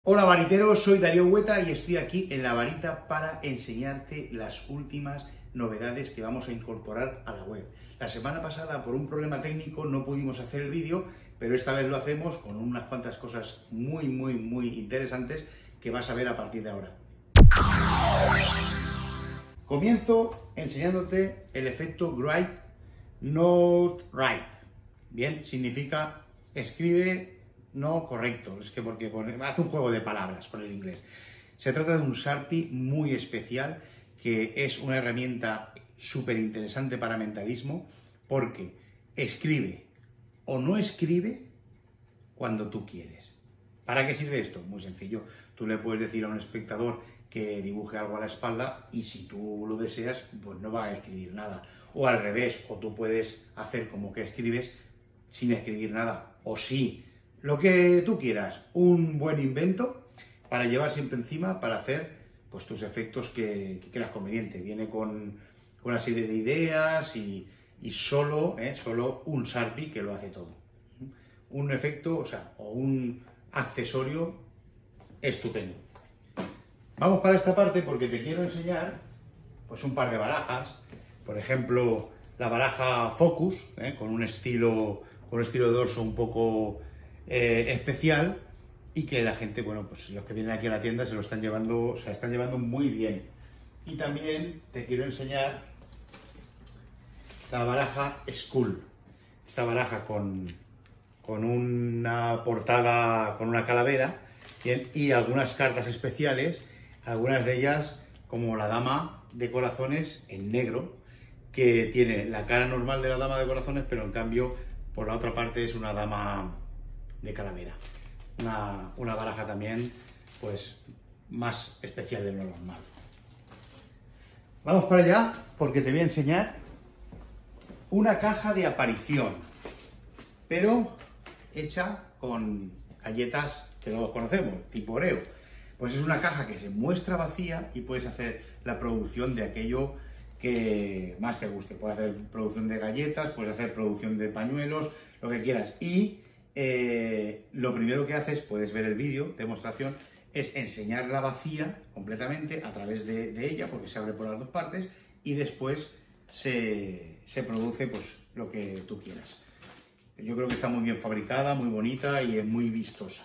Hola variteros, soy Darío Hueta y estoy aquí en La Varita para enseñarte las últimas novedades que vamos a incorporar a la web. La semana pasada por un problema técnico no pudimos hacer el vídeo, pero esta vez lo hacemos con unas cuantas cosas muy interesantes que vas a ver a partir de ahora. Comienzo enseñándote el efecto Write Not Right. Bien, significa escribe no correcto, es que porque hace un juego de palabras con el inglés. Se trata de un Sharpie muy especial que es una herramienta súper interesante para mentalismo porque escribe o no escribe cuando tú quieres. ¿Para qué sirve esto? Muy sencillo. Tú le puedes decir a un espectador que dibuje algo a la espalda y si tú lo deseas, pues no va a escribir nada. O al revés, o tú puedes hacer como que escribes sin escribir nada. O sí, lo que tú quieras. Un buen invento para llevar siempre encima para hacer pues tus efectos que creas conveniente. Viene con una serie de ideas y solo un Sharpie que lo hace todo. Un efecto, o un accesorio estupendo. Vamos para esta parte porque te quiero enseñar pues un par de barajas. Por ejemplo, la baraja Focus, con un estilo de dorso un poco especial y que la gente, bueno, pues los que vienen aquí a la tienda se lo están llevando, están llevando muy bien. Y también te quiero enseñar la baraja Skull. Esta baraja con una portada, con una calavera, bien, y algunas cartas especiales, algunas de ellas como la dama de corazones en negro, que tiene la cara normal de la dama de corazones, pero en cambio por la otra parte es una dama de calavera. Una baraja también pues más especial de lo normal. Vamos para allá porque te voy a enseñar una caja de aparición, pero hecha con galletas que todos conocemos, tipo Oreo. Pues es una caja que se muestra vacía y puedes hacer la producción de aquello que más te guste. Puedes hacer producción de galletas, puedes hacer producción de pañuelos, lo que quieras. Y lo primero que haces, puedes ver el vídeo de demostración, es enseñarla vacía completamente a través de ella, porque se abre por las dos partes, y después se produce pues lo que tú quieras. Yo creo que está muy bien fabricada, muy bonita y es muy vistosa.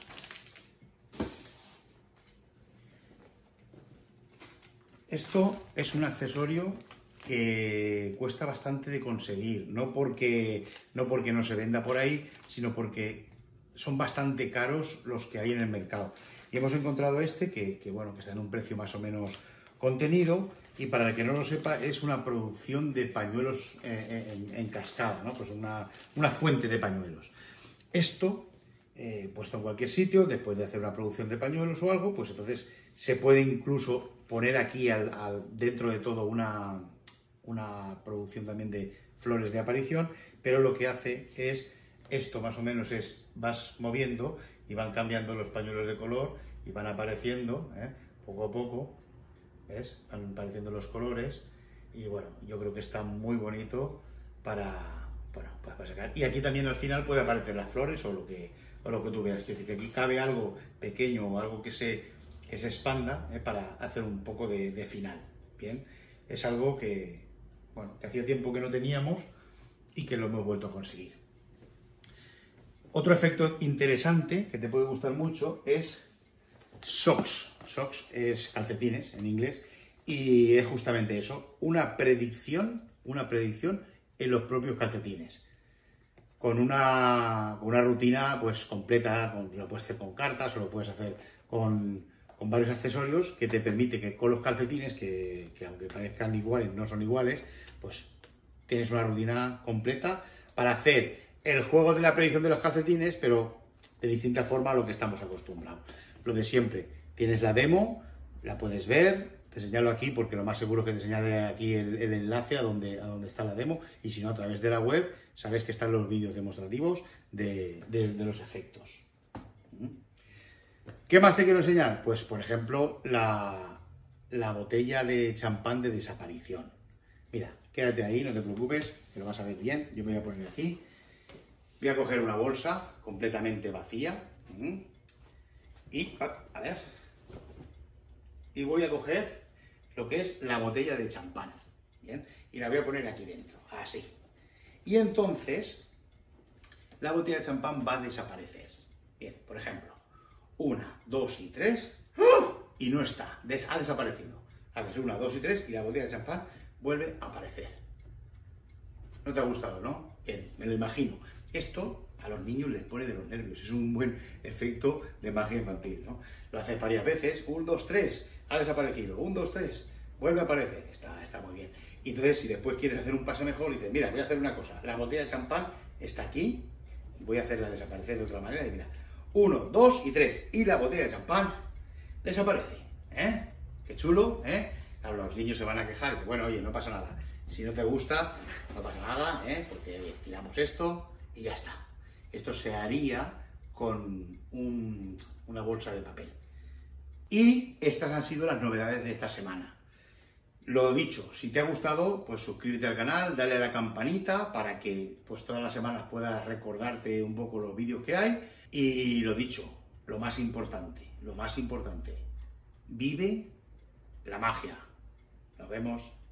Esto es un accesorio que cuesta bastante de conseguir, no porque no se venda por ahí, sino porque son bastante caros los que hay en el mercado. Y hemos encontrado este que está en un precio más o menos contenido, y para el que no lo sepa, es una producción de pañuelos en cascada, ¿no? Pues una fuente de pañuelos. Esto, puesto en cualquier sitio, después de hacer una producción de pañuelos o algo, pues entonces se puede incluso poner aquí dentro de todo una producción también de flores de aparición, pero lo que hace es, esto más o menos es, vas moviendo y van cambiando los pañuelos de color y van apareciendo, poco a poco, ¿ves? Van apareciendo los colores y bueno, yo creo que está muy bonito para sacar. Y aquí también al final puede aparecer las flores o lo que tú veas, quiero decir que aquí cabe algo pequeño o algo que se expanda para hacer un poco de final, ¿bien? Es algo que hacía tiempo que no teníamos y que lo hemos vuelto a conseguir. Otro efecto interesante que te puede gustar mucho es socks. Socks es calcetines en inglés y es justamente eso, una predicción en los propios calcetines. Con una rutina pues completa, lo puedes hacer con cartas o lo puedes hacer con varios accesorios que te permite que con los calcetines, que aunque parezcan iguales, no son iguales, pues tienes una rutina completa para hacer el juego de la predicción de los calcetines, pero de distinta forma a lo que estamos acostumbrados. Lo de siempre, tienes la demo, la puedes ver, te señalo aquí porque lo más seguro es que te señale aquí el enlace a donde está la demo, y si no, a través de la web, sabes que están los vídeos demostrativos de los efectos. ¿Qué más te quiero enseñar? Pues, por ejemplo, la botella de champán de desaparición. Mira, quédate ahí, no te preocupes, que lo vas a ver bien. Yo me voy a poner aquí. Voy a coger una bolsa completamente vacía Y, a ver, y voy a coger lo que es la botella de champán, ¿bien? Y la voy a poner aquí dentro, así. Y entonces, la botella de champán va a desaparecer. Bien, por ejemplo, 1, 2 y 3, ¡ah! Y no está, ha desaparecido. Haces 1, 2 y 3 y la botella de champán vuelve a aparecer. ¿No te ha gustado, no? Bien, me lo imagino. Esto a los niños les pone de los nervios, es un buen efecto de magia infantil, ¿no? Lo haces varias veces, 1, 2, 3, ha desaparecido, 1, 2, 3, vuelve a aparecer, está muy bien. Y entonces, si después quieres hacer un paso mejor, dices, mira, voy a hacer una cosa, la botella de champán está aquí, voy a hacerla desaparecer de otra manera, y mira, 1, 2 y 3, y la botella de champán desaparece, ¿eh? Qué chulo, ¿eh? Claro, los niños se van a quejar, que bueno, oye, no pasa nada. Si no te gusta, no pasa nada, ¿eh? Porque oye, tiramos esto y ya está. Esto se haría con una bolsa de papel. Y estas han sido las novedades de esta semana. Lo dicho, si te ha gustado, pues suscríbete al canal, dale a la campanita para que pues todas las semanas puedas recordarte un poco los vídeos que hay. Y lo dicho, lo más importante, vive la magia. Nos vemos.